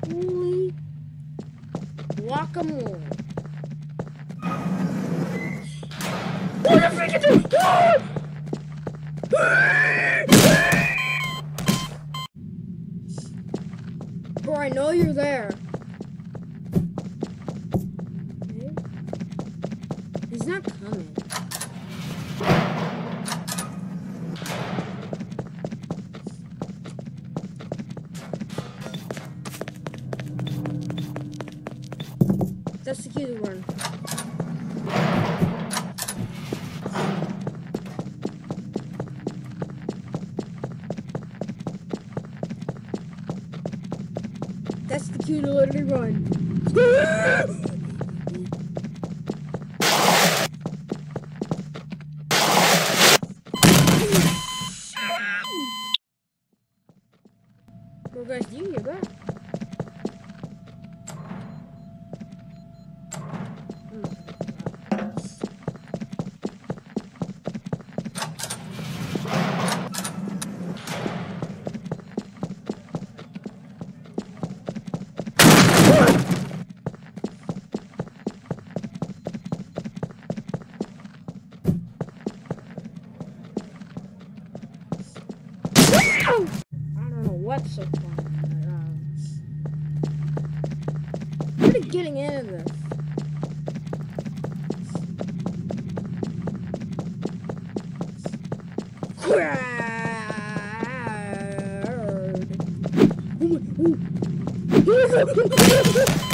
Holy guacamole. What the freak is it? Bro, I know you're there. Okay. He's not coming. That's the key to run. That's the cue to literally run. Bro, guys, do you hear that? I don't know what's so fun. What are getting into this? Oh my, oh.